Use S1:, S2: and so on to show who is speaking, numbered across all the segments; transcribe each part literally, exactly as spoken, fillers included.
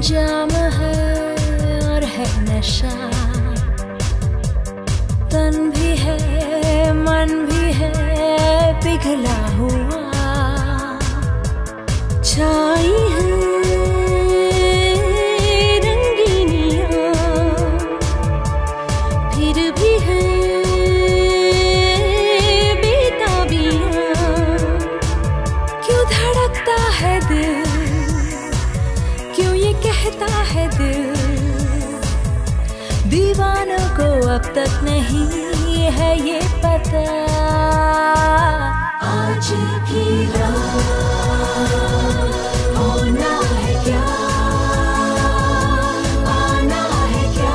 S1: जाम है और है नशा, तन भी है मन भी है पिघला हुआ, छाई है रंगीनियां फिर भी है बेताबियां। क्यों धड़कता है दिल, क्यों ये कहता है दिल, दीवानों को अब तक नहीं है ये पता। आज की रात होना है क्या, आना है क्या,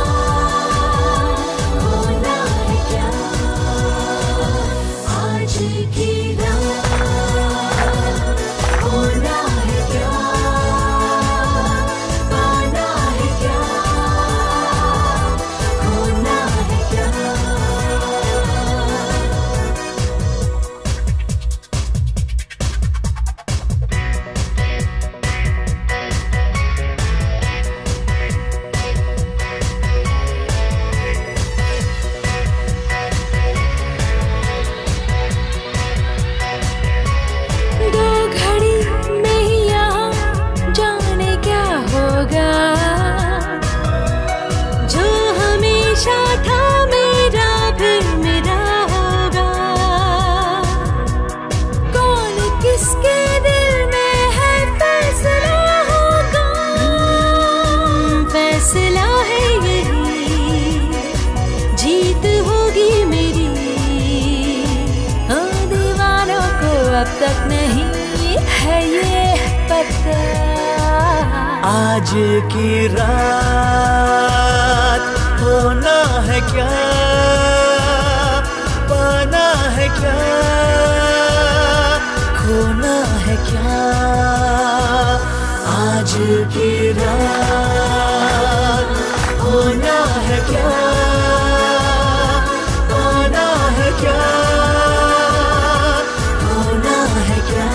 S1: होना है क्या। आज की रात होना है क्या, आना है क्या, होना है क्या। दो घड़ी में ही यहाँ जाने क्या होगा, जो हमेशा था मेरा फिर मेरा होगा। कौन किसके दिल में है फैसला होगा, फैसला है यही, जीत होगी मेरी। हाँ, दीवानों को अब तक नहीं है ये पता।
S2: आज की रात होना है क्या, पाना है क्या, खोना है क्या। आज की रात होना है क्या, पाना है क्या, खोना है क्या।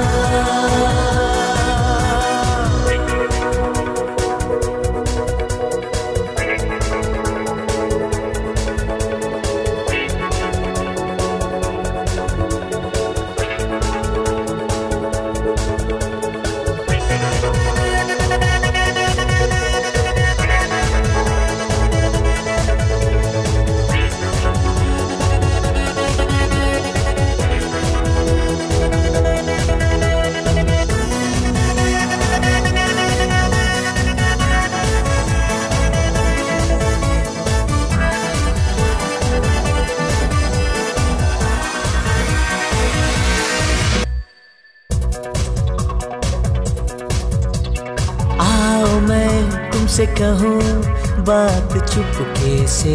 S2: आओ मैं तुमसे कहूँ बात चुपके से,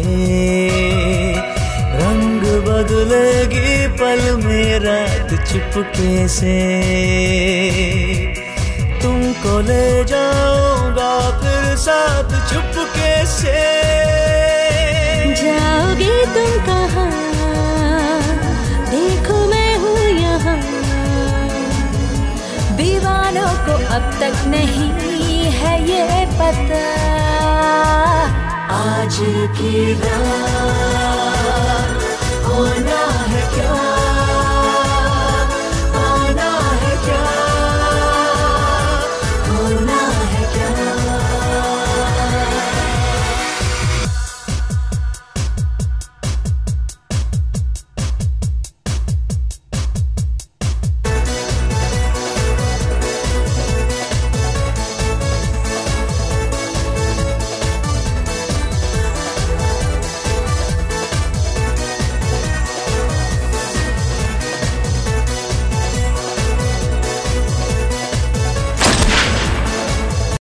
S2: रंग बदलेगी पल में रात चुपके से। तुमको ले जाऊंगा फिर साथ चुपके से।
S1: जाओगे तुम कहाँ, देखो मैं हूँ यहाँ। दीवानों को अब तक नहीं है ये पता।
S2: आज की रात